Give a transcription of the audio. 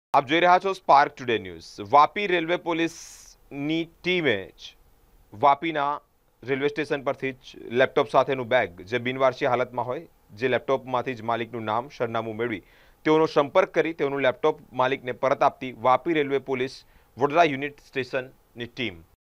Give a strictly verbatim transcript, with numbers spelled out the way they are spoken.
આપ જોઈ રહ્યા છો spark today news. Vapi railway પોલીસની ટીમે જ વાપીના રેલવે સ્ટેશન પરથી જ લેપટોપ સાથેનું બેગ જે બિનવારસી હાલતમાં હોય, જે લેપટોપમાંથી જ માલિકનું નામ સરનામું મેળવી તેઓનો સંપર્ક કરી તેઓનું લેપટોપ માલિકને પરત આપતી Vapi railway police Vadodara unit સ્ટેશનની ટીમ